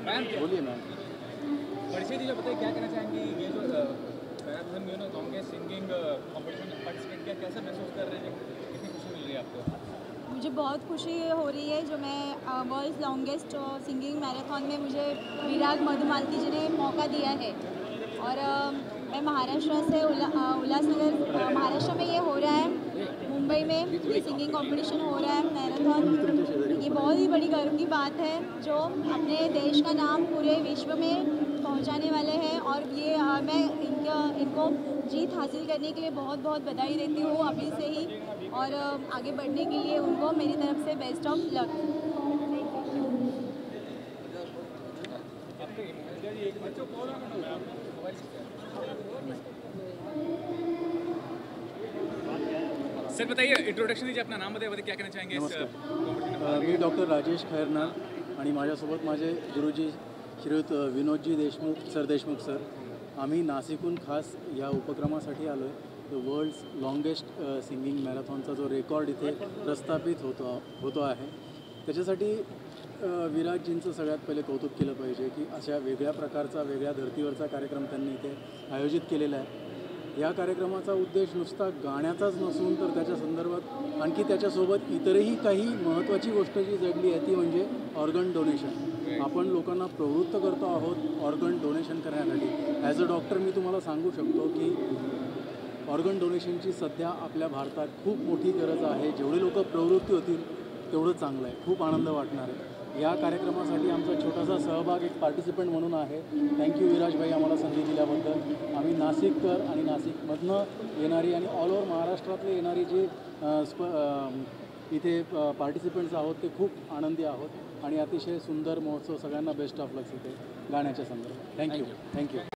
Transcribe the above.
Ma'am बोलिए ma'am. परिचय दीजिए, बताइए क्या कहना चाहेंगी। ये जो मैराथन में लॉन्गेस्ट सिंगिंग कॉम्पिटिशन पार्टिसिपेट किया, कैसा महसूस कर रहे हैं, कितनी खुशी मिल रही है आपको? मुझे बहुत खुशी हो रही है जो मैं वर्ल्ड लॉन्गेस्ट सिंगिंग मैराथन में मुझे विराग मधुमालती जी ने मौका दिया है। और मैं महाराष्ट्र से उल्लासनगर महाराष्ट्र में ये हो रहा है, मुंबई में ये सिंगिंग कंपटीशन हो रहा है मैराथन। ये बहुत ही बड़ी गर्व की बात है जो अपने देश का नाम पूरे विश्व में पहुंचाने वाले हैं। और ये मैं इनको जीत हासिल करने के लिए बहुत बहुत बधाई देती हूँ अभी से ही, और आगे बढ़ने के लिए उनको मेरी तरफ से बेस्ट ऑफ लक। सर बताइए, इंट्रोडक्शन दीजिए, अपना नाम बताइए, क्या कहना चाहेंगे। नमस्कार, मी डॉक्टर राजेश खैरनार आणि माझ्यासोबत माझे गुरुजी श्रीयुत विनोदजी देशमुख सर। आम्ही नाशिकहून खास या उपक्रमासाठी आलो आहे। वर्ल्ड्स लॉन्गेस्ट सिंगिंग मॅरेथॉनचा जो रेकॉर्ड इथे प्रस्थापित होतो आहे, त्याच्यासाठी विराजजींचं सगळ्यात पहिले कौतुक केलं पाहिजे की अशा वेगळ्या प्रकारचा, वेगळ्या धर्तीवरचा कार्यक्रम त्यांनी इथे आयोजित केलेला आहे। या कार्यक्रमाचा उद्देश नुसता गाण्याचाच नसून तर त्याच्या संदर्भात आणखी त्याच्यासोबत इतरही काही महत्त्वाची गोष्ट जी जडली आहे ती म्हणजे ऑर्गन डोनेशन। आपण लोकांना प्रवृत्त करतो आहोत ऑर्गन डोनेशन करण्यासाठी। ॲज अ डॉक्टर मी तुम्हाला सांगू शकतो की ऑर्गन डोनेशनची सध्या आपल्या भारतात खूप मोठी गरज आहे। जेवढे लोक प्रवृत्ती होतील तेवढं चांगलं आहे, खूप आनंद वाटणार आहे। या कार्यक्रमासाठी आमचा छोटासा सहभाग एक पार्टिसिपंट म्हणून आहे। थँक्यू विराजभाई आम्हाला संधी दिल्याबद्दल। आम्ही नाशिककर आणि नाशिकमधनं येणारी आणि ऑल ओव्हर महाराष्ट्रातले येणारी जी इथे पार्टिसिपंट्स आहोत ते खूप आनंदी आहोत आणि अतिशय सुंदर महोत्सव। सगळ्यांना बेस्ट ऑफ लक्स इथे गाण्याच्या संदर्भात। थँक्यू।